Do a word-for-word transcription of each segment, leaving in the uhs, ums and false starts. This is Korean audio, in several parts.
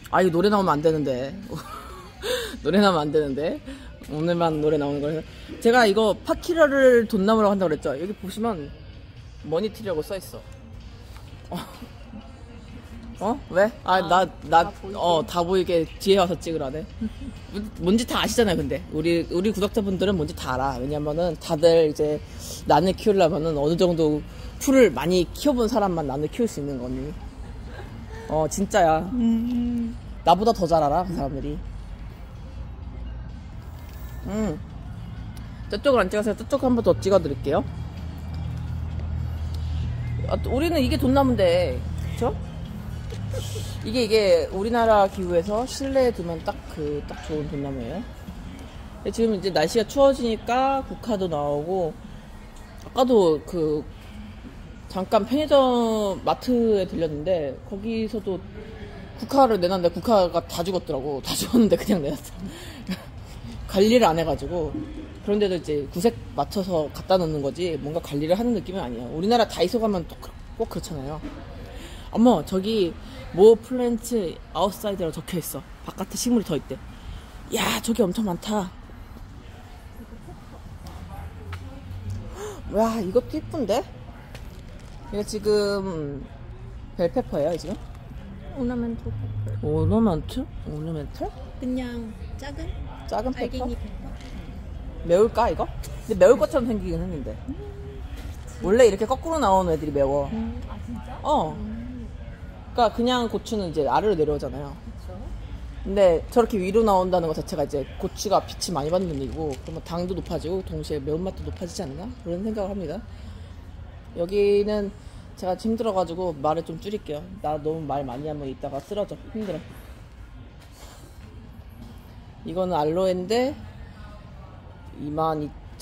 아, 이거 노래 나오면 안 되는데. 노래 나오면 안 되는데. 오늘만 노래 나오는 거라서. 제가 이거 파키라를 돈나무라고 한다고 그랬죠? 여기 보시면 머니트리라고 써있어. 어? 어? 왜? 아, 나, 나, 어, 다 보이게 뒤에 와서 찍으라네. 뭔지 다 아시잖아요, 근데. 우리, 우리 구독자분들은 뭔지 다 알아. 왜냐면은 다들 이제 난을 키우려면은 어느 정도 풀을 많이 키워본 사람만 난을 키울 수 있는 거니. 어, 진짜야. 음. 나보다 더 잘 알아, 그 사람들이. 음. 저쪽을 안 찍어서 저쪽 한 번 더 찍어드릴게요. 아, 우리는 이게 돈나무인데, 그쵸? 이게, 이게 우리나라 기후에서 실내에 두면 딱 그, 딱 좋은 돈나무예요. 지금 이제 날씨가 추워지니까 국화도 나오고, 아까도 그, 잠깐 편의점 마트에 들렸는데, 거기서도 국화를 내놨는데 국화가 다 죽었더라고. 다 죽었는데 그냥 내놨어. 관리를 안 해가지고. 그런데도 이제 구색 맞춰서 갖다 놓는 거지, 뭔가 관리를 하는 느낌은 아니에요. 우리나라 다이소 가면 꼭 그렇잖아요. 어머, 저기 모 플랜트 아웃사이드라고 적혀있어. 바깥에 식물이 더 있대. 야, 저기 엄청 많다. 와, 이것도 이쁜데? 이거 지금 벨페퍼예요, 지금? 오너멘트 페퍼. 오너멘트? 오너멘트? 그냥 작은? 작은 페퍼? 알갱이 페퍼. 매울까, 이거? 근데 매울 것처럼 생기긴 했는데. 음, 원래 이렇게 거꾸로 나오는 애들이 매워. 음, 아, 진짜? 어. 음. 그러니까 그냥 고추는 이제 아래로 내려오잖아요. 그쵸? 근데 저렇게 위로 나온다는 것 자체가 이제 고추가 빛이 많이 받는 의미고, 그러면 당도 높아지고 동시에 매운맛도 높아지지 않나? 그런 생각을 합니다. 여기는 제가 힘들어가지고 말을 좀 줄일게요. 나 너무 말 많이 하면 이따가 쓰러져. 힘들어. 이거는 알로에인데 이만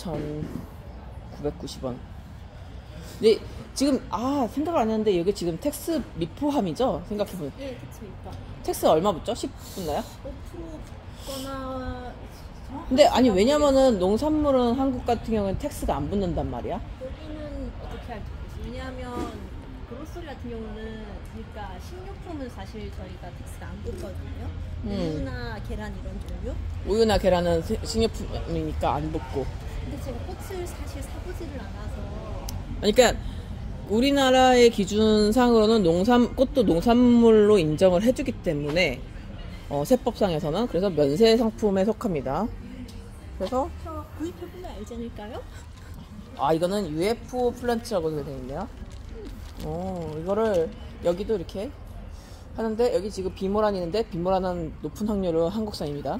이천구백구십 원. 근데 지금 아 생각을 안 했는데 여기 지금 텍스 미포함이죠? 생각해보면. 예, 그쵸, 이거. 텍스 얼마 붙죠? 십 붙나요? 오 퍼센트거나. 근데 아니 왜냐면은 농산물은 한국 같은 경우는 텍스가 안 붙는단 말이야. 여기는 어떻게 할지 모르겠어요. 왜냐하면 그로서리 같은 경우는, 그러니까 식료품은 사실 저희가 텍스가 안 붙거든요. 음. 우유나 계란 이런 종류. 우유나 계란은 식료품이니까 안 붙고. 근데 제가 꽃을 사실 사보지를 않아서. 그러니까 우리나라의 기준상으로는 농산 꽃도 농산물로 인정을 해주기 때문에 어, 세법상에서는 그래서 면세 상품에 속합니다. 그래서 저 구입해보면 알지 않을까요? 아 이거는 유에프오 플랜트라고 되어 있네요. 어 이거를 여기도 이렇게 하는데 여기 지금 비모란이 있는데 비모란은 높은 확률로 한국산입니다.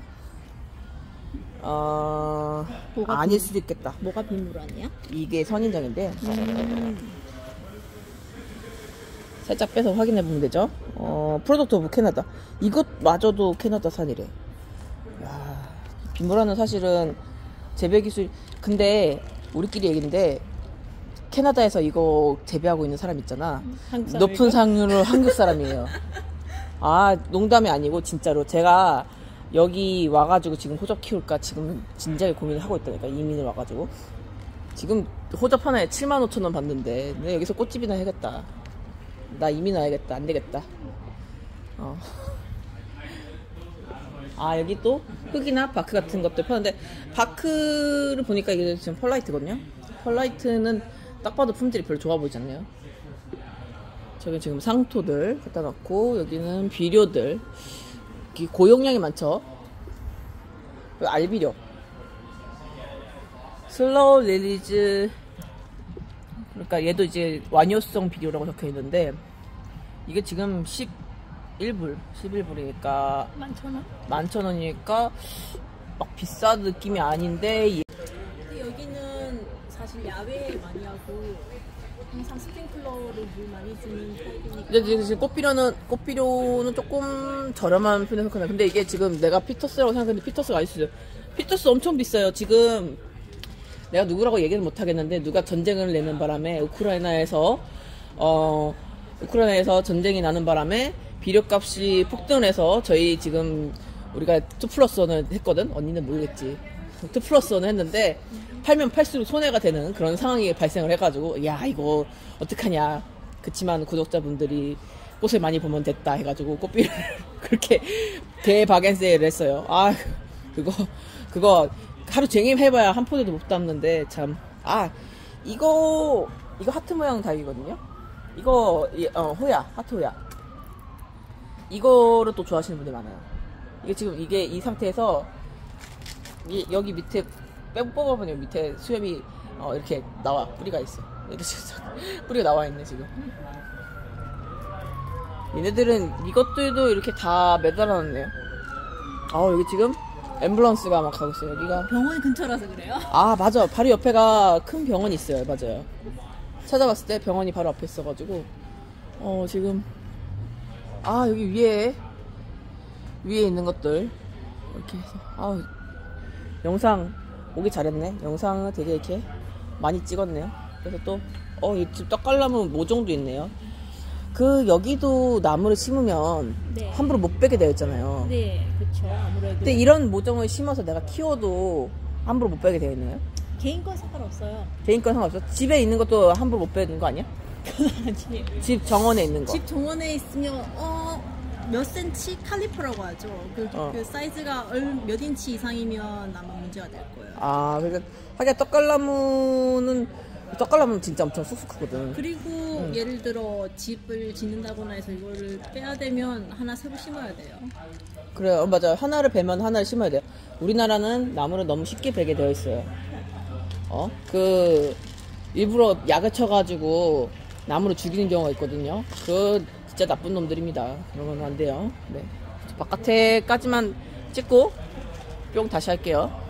어 아닐 수도 있겠다. 뭐가 비모란이야? 이게 선인장인데 음. 살짝 빼서 확인해 보면 되죠. 어 프로덕트 오브 캐나다. 이것마저도 캐나다산이래. 야, 비모란은 사실은 재배 기술. 근데 우리끼리 얘기인데 캐나다에서 이거 재배하고 있는 사람 있잖아. 한국 높은 상류로 한국 사람이에요. 아 농담이 아니고 진짜로 제가 여기 와가지고 지금 호접 키울까 지금 진작에 고민을 하고 있다니까. 이민을 와가지고 지금 호접 하나에 칠만 오천 원 받는데 내가 여기서 꽃집이나 해야겠다. 나 이민 와야겠다. 안 되겠다. 어. 아 여기 또 흙이나 바크 같은 것들 파는데 바크를 보니까 이게 지금 펄라이트거든요. 펄라이트는 딱 봐도 품질이 별로 좋아 보이지 않네요. 저기 지금 상토들 갖다 놨고 여기는 비료들. 고용량이 많죠. 알비료, 슬로우 릴리즈. 그러니까 얘도 이제 완효성 비료라고 적혀 있는데 이게 지금 십일 불, 십일 불이니까 만천 원? 만천 원이니까 막 비싼 느낌이 아닌데. 근데 여기는 사실 야외에 많이 하고 항상 스프링클러로 물 많이 주는 타입이니까. 근데 지금 꽃비료는 꽃비료는 조금 저렴한 편에 속하네. 근데 이게 지금 내가 피터스라고 생각했는데 피터스가 아닐 수도 있어요. 피터스 엄청 비싸요. 지금 내가 누구라고 얘기는 못 하겠는데 누가 전쟁을 내는 바람에 우크라이나에서 어 우크라이나에서 전쟁이 나는 바람에 비료값이 폭등을 해서 저희 지금 우리가 투 플러스 원을 했거든. 언니는 모르겠지. 투 플러스 원을 했는데 팔면 팔수록 손해가 되는 그런 상황이 발생을 해가지고 야 이거 어떡하냐. 그치만 구독자분들이 꽃을 많이 보면 됐다 해가지고 꽃비를 그렇게 대바겐 세일을 했어요. 아 그거 그거 하루 종일 해봐야 한 포대도 못 담는데 참. 아 이거 이거 하트 모양 닭이거든요. 이거 어 호야 하트 호야. 이거를 또 좋아하시는 분들 많아요. 이게 지금 이게 이 상태에서 이, 여기 밑에 빼 뽑아보면 여기 밑에 수염이 어, 이렇게 나와. 뿌리가 있어. 이렇게 뿌리가 나와 있네 지금. 얘네들은 이것들도 이렇게 다 매달아놨네요. 아 여기 지금 앰뷸런스가 막 가고 있어요. 여기가 병원 근처라서 그래요? 아 맞아. 바로 옆에가 큰 병원이 있어요. 맞아요. 찾아봤을 때 병원이 바로 앞에 있어가지고 어 지금 아 여기 위에 위에 있는 것들 이렇게 해서 아 영상 오기 잘했네. 영상을 되게 이렇게 많이 찍었네요. 그래서 또 어 이 집 떡갈나무 모종도 있네요. 그 여기도 나무를 심으면 네. 함부로 못 베게 되어 있잖아요. 네, 그렇죠. 아무래도. 근데 이런 모종을 심어서 내가 키워도 함부로 못 베게 되어 있네요. 개인 건 상관없어요. 개인 건 상관없어. 집에 있는 것도 함부로 못 베는 거 아니야? 그건 아니에요. 집 정원에 있는 거. 집 정원에 있으면 어, 몇 센치 칼리퍼라고 하죠. 그, 어. 그 사이즈가 얼, 몇 인치 이상이면 아마 문제가 될 거예요. 아, 그러니까 하긴 떡갈나무는 떡갈나무는 진짜 엄청 쑥쑥 크거든. 그리고 음. 예를 들어 집을 짓는다거나 해서 이거를 빼야 되면 하나 새로 심어야 돼요. 그래요, 어, 맞아요. 하나를 베면 하나를 심어야 돼요. 우리나라는 나무를 너무 쉽게 베게 되어 있어요. 어, 그 일부러 약을 쳐가지고 나무를 죽이는 경우가 있거든요. 그 진짜 나쁜 놈들입니다. 그러면 안 돼요. 네, 바깥에까지만 찍고 뿅 다시 할게요.